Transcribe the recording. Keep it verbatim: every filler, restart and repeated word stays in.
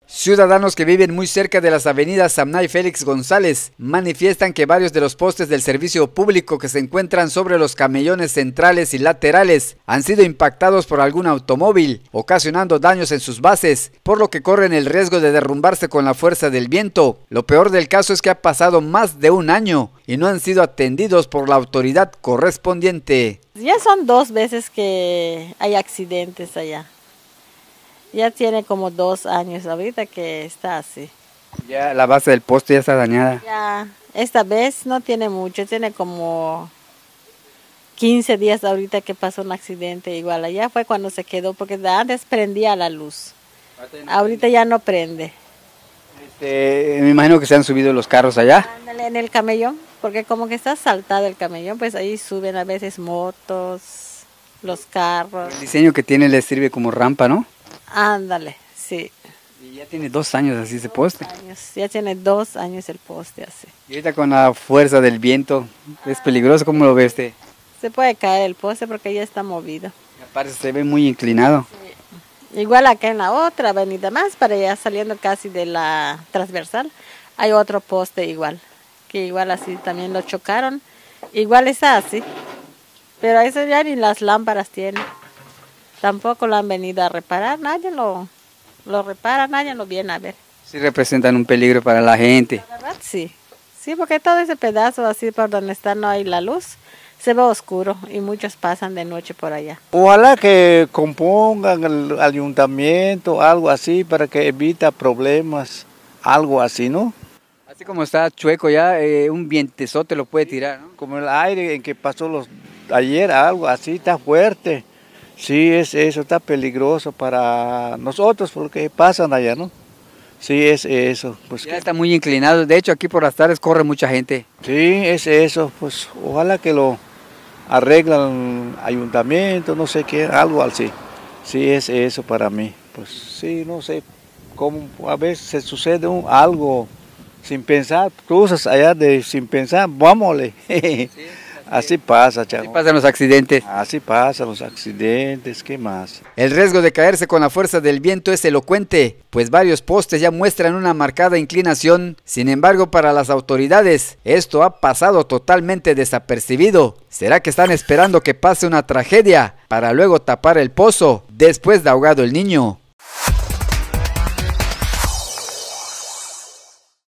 Ciudadanos que viven muy cerca de las avenidas Samná y Félix González manifiestan que varios de los postes del servicio público que se encuentran sobre los camellones centrales y laterales han sido impactados por algún automóvil, ocasionando daños en sus bases, por lo que corren el riesgo de derrumbarse con la fuerza del viento. Lo peor del caso es que ha pasado más de un año y no han sido atendidos por la autoridad correspondiente. Ya son dos veces que hay accidentes allá. Ya tiene como dos años ahorita que está así. Ya la base del poste ya está dañada. Ya, esta vez no tiene mucho, tiene como quince días ahorita que pasó un accidente igual. Allá fue cuando se quedó, porque antes prendía la luz. Ahorita ya no prende. Este, me imagino que se han subido los carros allá. Ándale, en el camellón, porque como que está saltado el camellón, pues ahí suben a veces motos, los carros. El diseño que tiene le sirve como rampa, ¿no? Ándale, sí. Y ya tiene dos años así ese poste. Años, ya tiene dos años el poste así. Y ahorita con la fuerza del viento, ¿es peligroso? ¿Cómo lo ve usted? Se puede caer el poste porque ya está movido. Y aparte se ve muy inclinado. Sí. Igual acá en la otra avenida más, para allá saliendo casi de la transversal, hay otro poste igual, que igual así también lo chocaron. Igual está así, pero eso ya ni las lámparas tiene. Tampoco lo han venido a reparar, nadie lo, lo repara, nadie lo viene a ver. Sí representan un peligro para la gente. La verdad, sí. Sí, porque todo ese pedazo así por donde está no hay la luz, se ve oscuro y muchos pasan de noche por allá. Ojalá que compongan el ayuntamiento, algo así, para que evite problemas, algo así, ¿no? Así como está chueco ya, eh, un vientezote lo puede tirar, ¿no? Como el aire en que pasó los ayer, algo así, está fuerte. Sí, es eso, está peligroso para nosotros, por lo que pasan allá, ¿no? Sí, es eso. Pues ya que... está muy inclinado, de hecho aquí por las tardes corre mucha gente. Sí, es eso, pues ojalá que lo arreglan ayuntamiento, no sé qué, algo así. Sí, es eso para mí. Pues sí, no sé cómo a veces se sucede un, algo sin pensar, cruzas allá de sin pensar, vámonos. Sí. Así pasa, chavo. Así pasan los accidentes. Así pasan los accidentes, ¿qué más? El riesgo de caerse con la fuerza del viento es elocuente, pues varios postes ya muestran una marcada inclinación. Sin embargo, para las autoridades, esto ha pasado totalmente desapercibido. ¿Será que están esperando que pase una tragedia para luego tapar el pozo después de ahogado el niño?